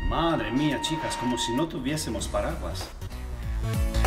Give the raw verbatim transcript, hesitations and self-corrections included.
Madre mía, chicas, como si no tuviésemos paraguas.